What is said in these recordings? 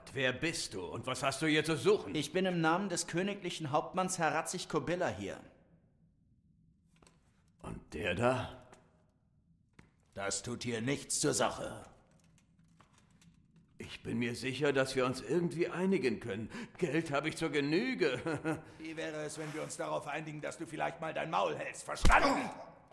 Gott, wer bist du und was hast du hier zu suchen? Ich bin im Namen des königlichen Hauptmanns Harazzich Kobilla hier. Und der da? Das tut hier nichts zur Sache. Ich bin mir sicher, dass wir uns irgendwie einigen können. Geld habe ich zur Genüge. Wie wäre es, wenn wir uns darauf einigen, dass du vielleicht mal dein Maul hältst? Verstanden?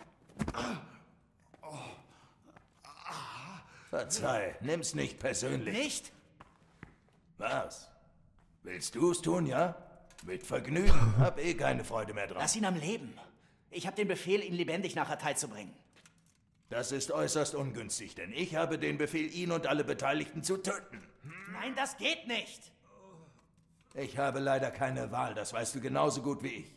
Verzeih, nimm's nicht persönlich. Nicht? Was? Willst du's tun, ja? Mit Vergnügen. Hab eh keine Freude mehr dran. Lass ihn am Leben. Ich habe den Befehl, ihn lebendig nach Hatay zu bringen. Das ist äußerst ungünstig, denn ich habe den Befehl, ihn und alle Beteiligten zu töten. Nein, das geht nicht. Ich habe leider keine Wahl, das weißt du genauso gut wie ich.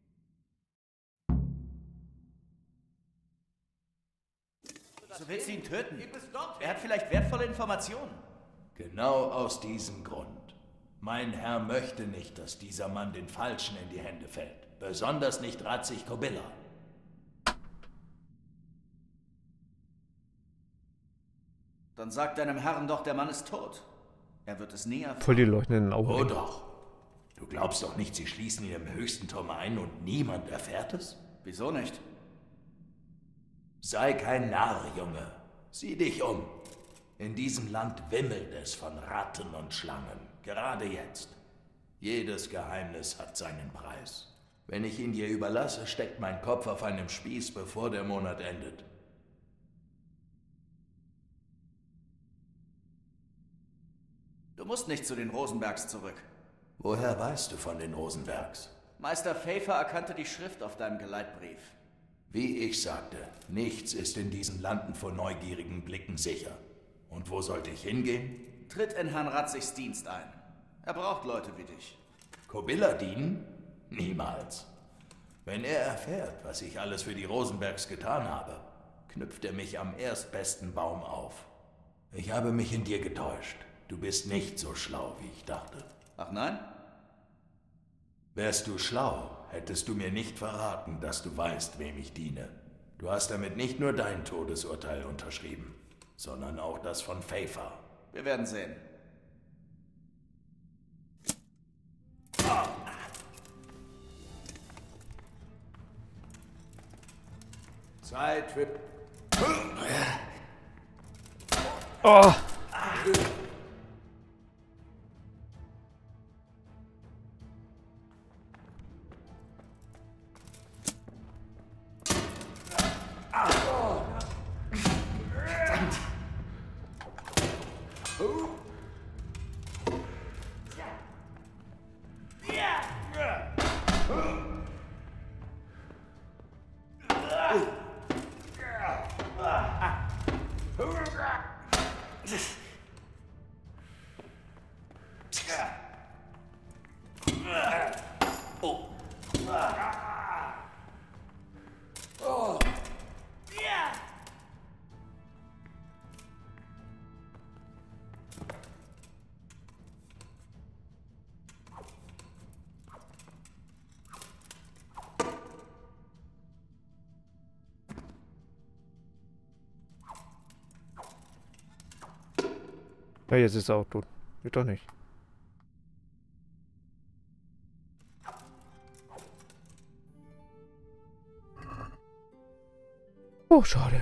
So willst du ihn töten? Er hat vielleicht wertvolle Informationen. Genau aus diesem Grund. Mein Herr möchte nicht, dass dieser Mann den Falschen in die Hände fällt. Besonders nicht Harazzich Kobilla. Dann sag deinem Herrn doch, der Mann ist tot. Er wird es nie erfahren. Voll die leuchtenden Augen. Oh doch. Du glaubst doch nicht, sie schließen ihn im höchsten Turm ein und niemand erfährt es? Wieso nicht? Sei kein Narr, Junge. Sieh dich um. In diesem Land wimmelt es von Ratten und Schlangen. Gerade jetzt. Jedes Geheimnis hat seinen Preis. Wenn ich ihn dir überlasse, steckt mein Kopf auf einem Spieß, bevor der Monat endet. Du musst nicht zu den Rosenbergs zurück. Woher weißt du von den Rosenbergs? Meister Pfeiffer erkannte die Schrift auf deinem Geleitbrief. Wie ich sagte, nichts ist in diesen Landen vor neugierigen Blicken sicher. Und wo sollte ich hingehen? Tritt in Herrn Ratzichs Dienst ein. Er braucht Leute wie dich. Kobilla dienen? Niemals. Wenn er erfährt, was ich alles für die Rosenbergs getan habe, knüpft er mich am erstbesten Baum auf. Ich habe mich in dir getäuscht. Du bist nicht so schlau, wie ich dachte. Ach nein? Wärst du schlau, hättest du mir nicht verraten, dass du weißt, wem ich diene. Du hast damit nicht nur dein Todesurteil unterschrieben, sondern auch das von Pfeiffer. Wir werden sehen. Zeit für... Oh! Ja, jetzt ist er auch tot. Geht doch nicht. Oh, schade.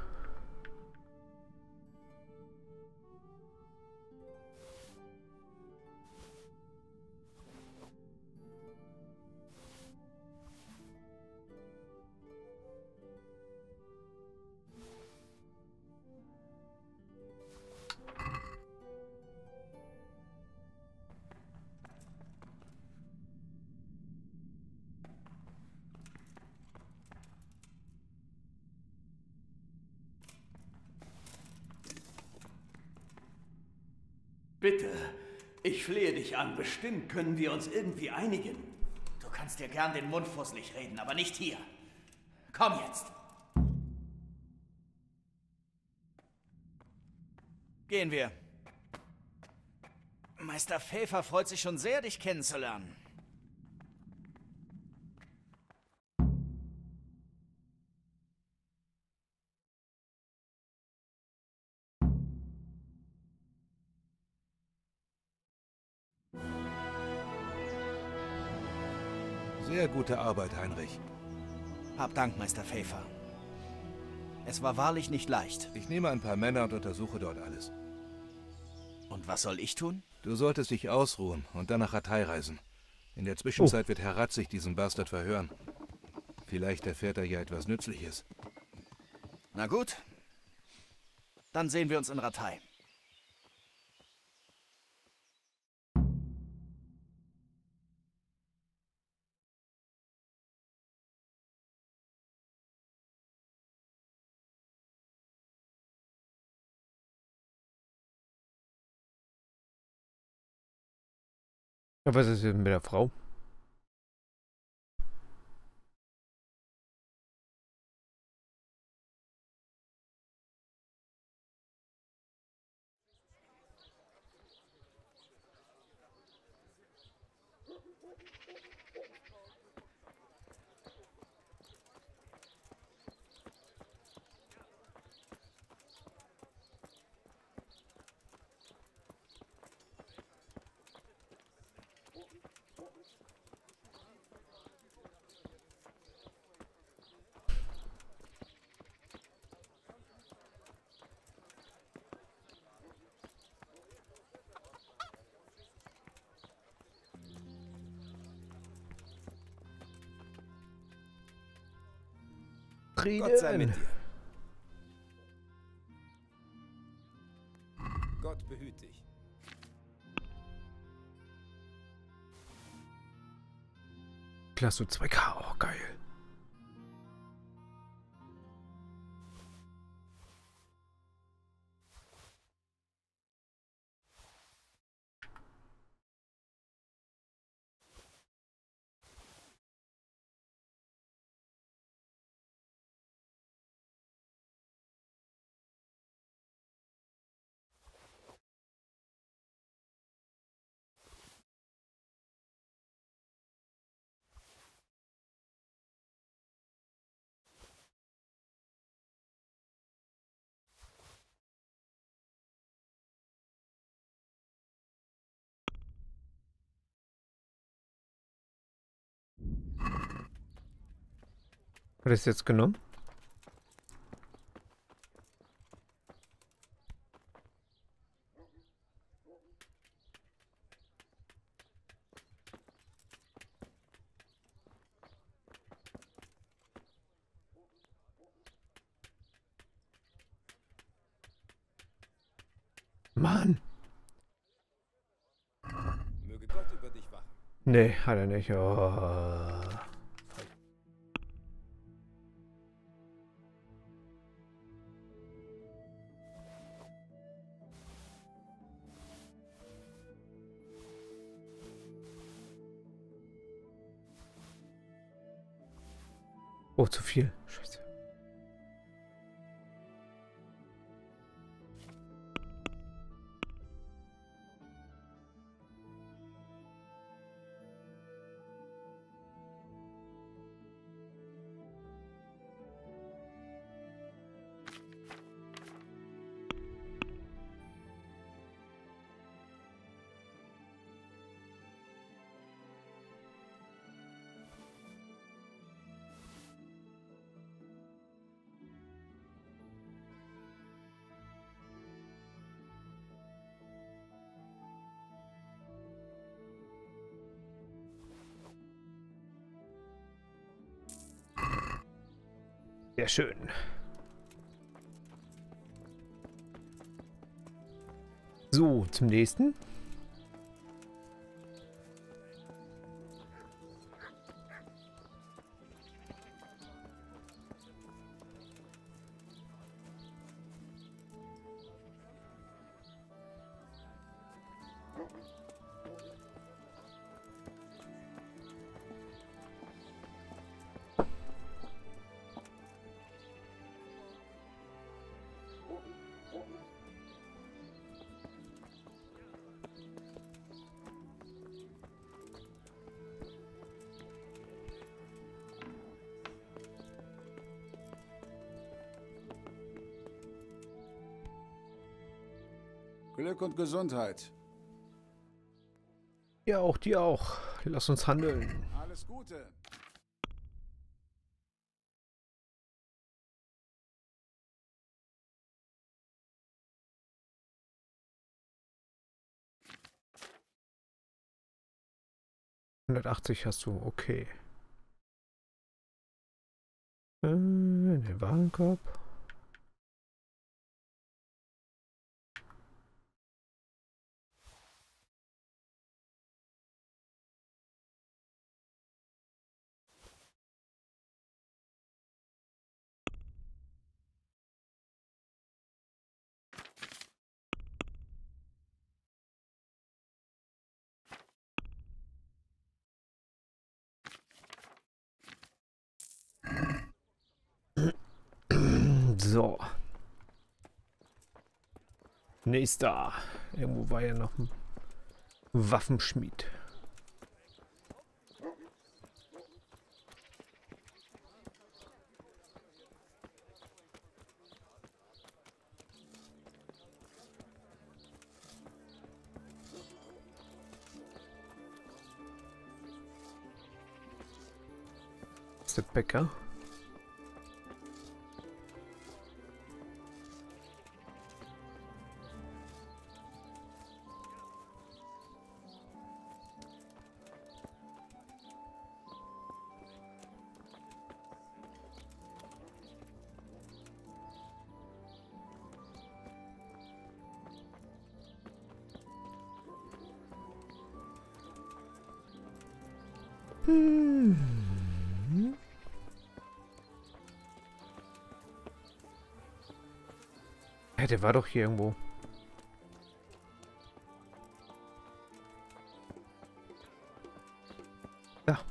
Bitte, ich flehe dich an. Bestimmt können wir uns irgendwie einigen. Du kannst dir gern den Mund fusselig reden, aber nicht hier. Komm jetzt. Gehen wir. Meister Pfeiffer freut sich schon sehr, dich kennenzulernen. Sehr gute Arbeit, Heinrich. Hab Dank, Meister Pfeiffer. Es war wahrlich nicht leicht. Ich nehme ein paar Männer und untersuche dort alles. Und was soll ich tun? Du solltest dich ausruhen und dann nach Ratay reisen. In der Zwischenzeit wird Herr Ratzig diesen Bastard verhören. Vielleicht erfährt er ja etwas Nützliches. Na gut. Dann sehen wir uns in Ratay. Ja, was ist denn mit der Frau? Gott sei mit dir. Gott behüte dich. Klasse 2K, oh geil. Hat es jetzt genommen? Mann. Möge Gott über dich wachen. Nee, hat er nicht. Oh. Oh, zu viel. Scheiße. Sehr schön. So, zum nächsten. Glück und Gesundheit. Ja, auch dir auch. Lass uns handeln. Alles Gute. ...180 hast du, okay. Den Warenkorb. So. Nächster. Irgendwo war ja noch ein Waffenschmied. Das ist der Bäcker. Ja, der war doch hier irgendwo. Ja.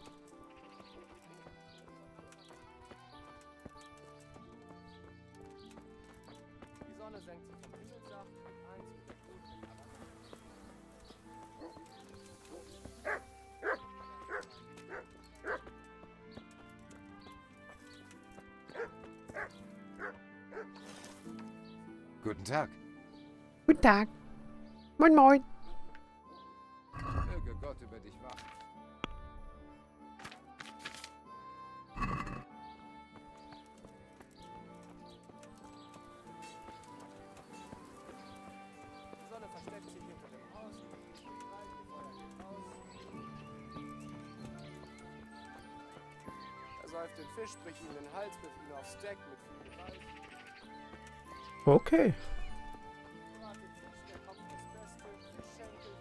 Die Sonne senkt sich vom Himmelsdach und eins mit der Flut im Guten Tag. Guten Tag. Moin, moin. Möge Gott über dich wachen. Die Sonne versteckt sich hinter dem Haus. Die Feuer geht aus. Er säuft den Fisch, bricht ihm den Hals, wirft ihn aufs Deck mit viel Gewalt. Okay. Brat den Fisch, der Kopf das Beste. Fischschenkel,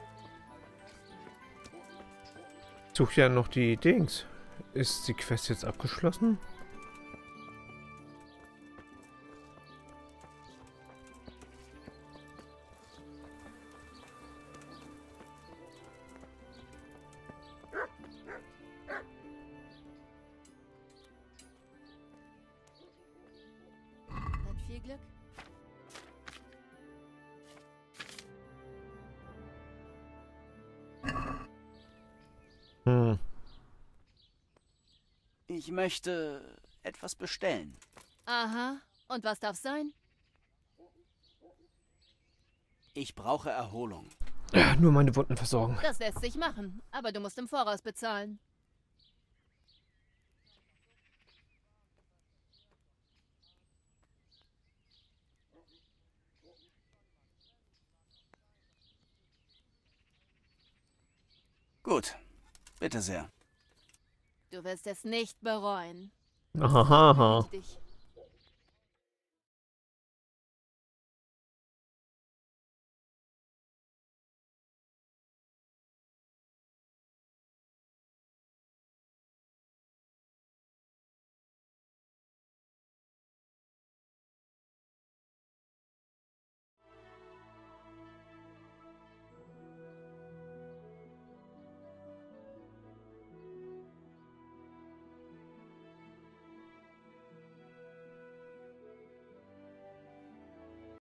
Fischstücken, Such ja noch die Dings. Ist die Quest jetzt abgeschlossen? Dann viel Glück. Hm. Ich möchte etwas bestellen. Aha. Und was darf sein? Ich brauche Erholung. Ja, nur meine Wunden versorgen. Das lässt sich machen. Aber du musst im Voraus bezahlen. Gut, bitte sehr. Du wirst es nicht bereuen. Aha. Behüte dich.